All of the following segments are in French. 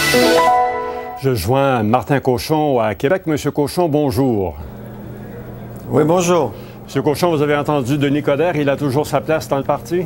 Je joins Martin Cochon à Québec. Monsieur Cochon, bonjour. Oui, bonjour. Monsieur Cochon, vous avez entendu Denis Coderre, il a toujours sa place dans le parti?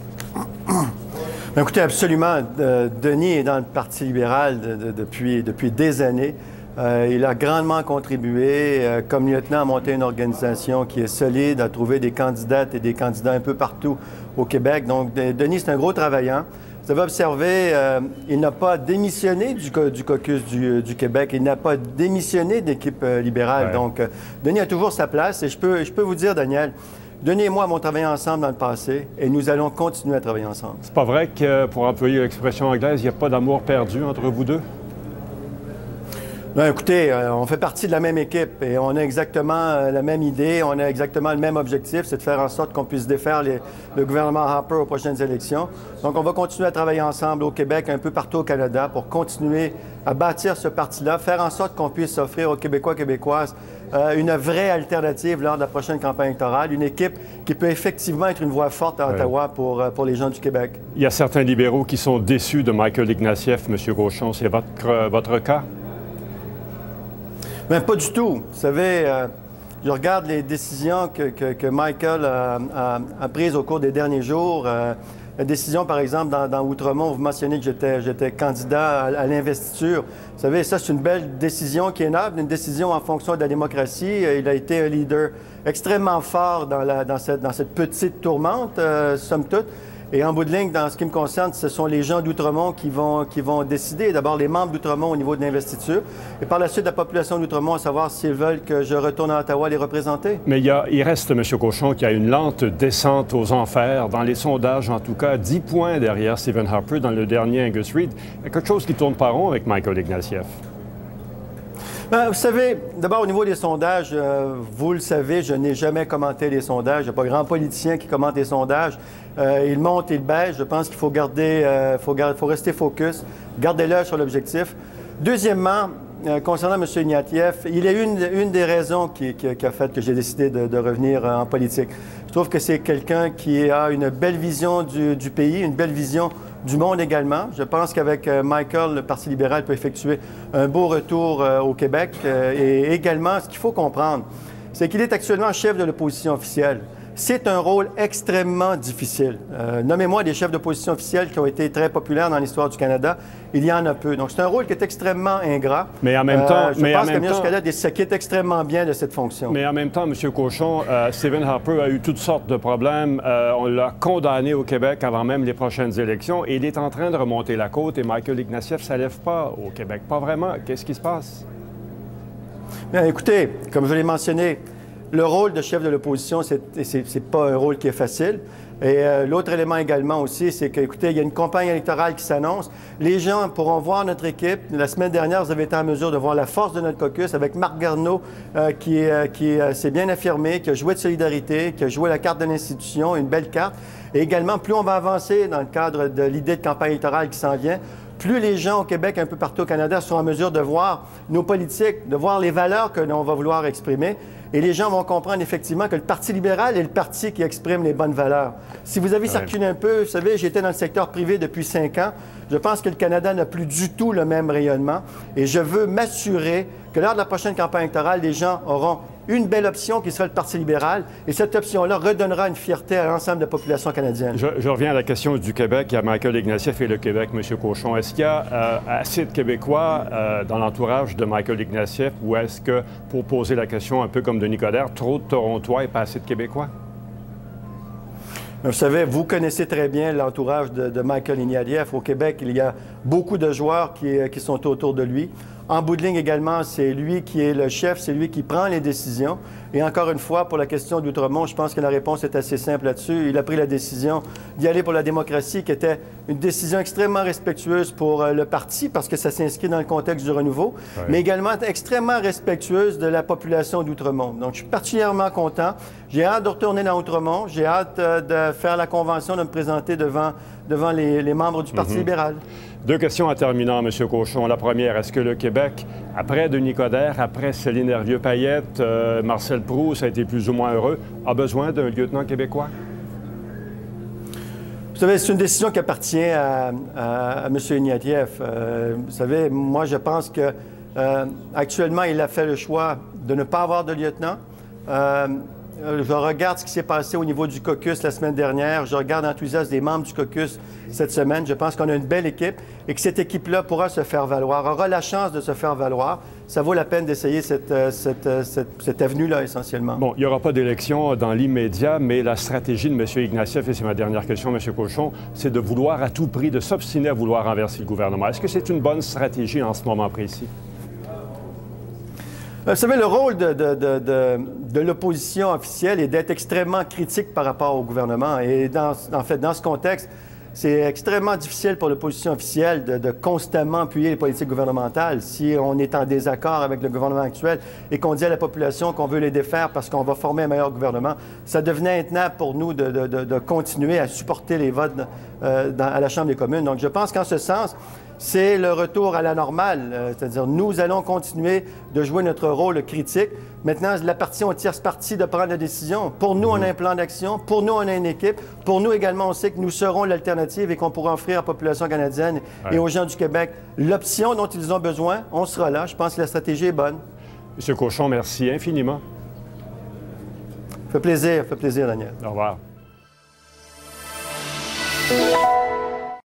Écoutez, absolument. Denis est dans le Parti libéral depuis des années. Il a grandement contribué comme lieutenant à monter une organisation qui est solide, à trouver des candidates et des candidats un peu partout au Québec. Donc, Denis, c'est un gros travaillant. Vous avez observé, il n'a pas démissionné du caucus du Québec. Il n'a pas démissionné d'équipe libérale. Ouais. Donc, Denis a toujours sa place. Et je peux vous dire, Daniel, Denis et moi avons travaillé ensemble dans le passé et nous allons continuer à travailler ensemble. C'est pas vrai que, pour employer l'expression anglaise, il n'y a pas d'amour perdu entre vous deux? Non, écoutez, on fait partie de la même équipe et on a exactement la même idée, on a exactement le même objectif, c'est de faire en sorte qu'on puisse défaire le gouvernement Harper aux prochaines élections. Donc, on va continuer à travailler ensemble au Québec, un peu partout au Canada, pour continuer à bâtir ce parti-là, faire en sorte qu'on puisse offrir aux Québécois et Québécoises une vraie alternative lors de la prochaine campagne électorale, une équipe qui peut effectivement être une voix forte à Ottawa pour les gens du Québec. Il y a certains libéraux qui sont déçus de Michael Ignatieff, M. Cochon. C'est votre cas? Bien, pas du tout. Vous savez, je regarde les décisions que Michael a prises au cours des derniers jours. La décision, par exemple, dans Outremont, vous mentionnez que j'étais candidat à l'investiture. Vous savez, ça, c'est une belle décision qui est noble, une décision en fonction de la démocratie. Il a été un leader extrêmement fort dans cette petite tourmente, somme toute. Et en bout de ligne, dans ce qui me concerne, ce sont les gens d'Outremont qui vont décider. D'abord, les membres d'Outremont au niveau de l'investiture. Et par la suite, la population d'Outremont à savoir s'ils veulent que je retourne à Ottawa les représenter. Mais il reste, M. Cochon, qu'il y a une lente descente aux enfers. Dans les sondages, en tout cas, 10 points derrière Stephen Harper dans le dernier Angus Reid. Il y a quelque chose qui ne tourne pas rond avec Michael Ignatieff. Bien, vous savez, d'abord, au niveau des sondages, vous le savez, je n'ai jamais commenté les sondages. Il n'y a pas grand politicien qui commente les sondages. Ils montent, ils baissent. Je pense qu'il faut faut rester focus, garder l'œil sur l'objectif. Deuxièmement, concernant M. Ignatieff, il y a une des raisons qui a fait que j'ai décidé de revenir en politique. Je trouve que c'est quelqu'un qui a une belle vision du pays, une belle vision du monde également. Je pense qu'avec Michael, le Parti libéral peut effectuer un beau retour au Québec. Et également, ce qu'il faut comprendre, c'est qu'il est actuellement chef de l'opposition officielle. C'est un rôle extrêmement difficile. Nommez-moi des chefs d'opposition officiels qui ont été très populaires dans l'histoire du Canada. Il y en a peu. Donc, c'est un rôle qui est extrêmement ingrat. Mais en même temps... je pense que Scalette s'acquitte extrêmement bien de cette fonction. Mais en même temps, M. Cochon, Stephen Harper a eu toutes sortes de problèmes. On l'a condamné au Québec avant même les prochaines élections. Et il est en train de remonter la côte. Et Michael Ignatieff ne s'élève pas au Québec. Pas vraiment. Qu'est-ce qui se passe? Bien, écoutez, comme je l'ai mentionné, le rôle de chef de l'opposition, c'est pas un rôle qui est facile. Et l'autre élément également aussi, c'est qu'écoutez, il y a une campagne électorale qui s'annonce. Les gens pourront voir notre équipe. La semaine dernière, vous avez été en mesure de voir la force de notre caucus avec Marc Garneau qui s'est bien affirmé, qui a joué de solidarité, qui a joué la carte de l'institution, une belle carte. Et également, plus on va avancer dans le cadre de l'idée de campagne électorale qui s'en vient, plus les gens au Québec, un peu partout au Canada, sont en mesure de voir nos politiques, de voir les valeurs que l'on va vouloir exprimer. Et les gens vont comprendre effectivement que le Parti libéral est le parti qui exprime les bonnes valeurs. Si vous avez circulé un peu, vous savez, j'étais dans le secteur privé depuis 5 ans. Je pense que le Canada n'a plus du tout le même rayonnement. Et je veux m'assurer que lors de la prochaine campagne électorale, les gens auront une belle option qui sera le Parti libéral. Et cette option-là redonnera une fierté à l'ensemble de la population canadienne. Je reviens à la question du Québec. Il y a Michael Ignatieff et le Québec, M. Cochon. Est-ce qu'il y a assez de Québécois dans l'entourage de Michael Ignatieff ou est-ce que, pour poser la question un peu comme Denis Coderre, trop de Torontois et pas assez de Québécois? Vous savez, vous connaissez très bien l'entourage de Michael Ignatieff. Au Québec, il y a beaucoup de joueurs qui sont autour de lui. En bout de ligne également, c'est lui qui est le chef, c'est lui qui prend les décisions. Et encore une fois, pour la question d'Outremont, je pense que la réponse est assez simple là-dessus. Il a pris la décision d'y aller pour la démocratie, qui était une décision extrêmement respectueuse pour le parti, parce que ça s'inscrit dans le contexte du renouveau, mais également extrêmement respectueuse de la population d'Outremont. Donc, je suis particulièrement content. J'ai hâte de retourner dans Outremont. J'ai hâte de faire la convention, de me présenter devant les membres du Parti libéral. 2 questions en terminant, M. Cochon. La première, est-ce que le Québec, après Denis Coderre, après Céline Hervieux-Payette, Marcel Proulx a été plus ou moins heureux, a besoin d'un lieutenant québécois? Vous savez, c'est une décision qui appartient à M. Ignatieff. Vous savez, moi, je pense que actuellement, il a fait le choix de ne pas avoir de lieutenant. Je regarde ce qui s'est passé au niveau du caucus la semaine dernière. Je regarde l'enthousiasme des membres du caucus cette semaine. Je pense qu'on a une belle équipe et que cette équipe-là pourra se faire valoir, aura la chance de se faire valoir. Ça vaut la peine d'essayer cette avenue-là, essentiellement. Bon, il n'y aura pas d'élection dans l'immédiat, mais la stratégie de M. Ignatieff, et c'est ma dernière question, M. Cochon, c'est de vouloir à tout prix, de s'obstiner à vouloir renverser le gouvernement. Est-ce que c'est une bonne stratégie en ce moment précis? Vous savez, le rôle de l'opposition officielle est d'être extrêmement critique par rapport au gouvernement. Et en fait, dans ce contexte, c'est extrêmement difficile pour l'opposition officielle de constamment appuyer les politiques gouvernementales. Si on est en désaccord avec le gouvernement actuel et qu'on dit à la population qu'on veut les défaire parce qu'on va former un meilleur gouvernement, ça devenait intenable pour nous de continuer à supporter les votes à la Chambre des communes. Donc, je pense qu'en ce sens, c'est le retour à la normale, c'est-à-dire nous allons continuer de jouer notre rôle critique. Maintenant, il appartient aux tierces parties de prendre la décision. Pour nous, on a un plan d'action. Pour nous, on a une équipe. Pour nous également, on sait que nous serons l'alternative et qu'on pourra offrir à la population canadienne et aux gens du Québec l'option dont ils ont besoin. On sera là. Je pense que la stratégie est bonne. M. Cochon, merci infiniment. Ça fait plaisir, Daniel. Au revoir.